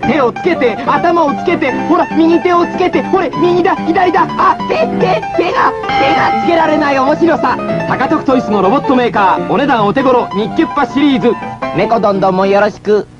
手をつけて、頭をつけて、ほら、右手をつけて、ほれ、右だ、左だ、あ、手がつけられない面白さ。高徳トイスのロボットメーカー、お値段お手頃、日ケッパシリーズ。猫どんどんもよろしく。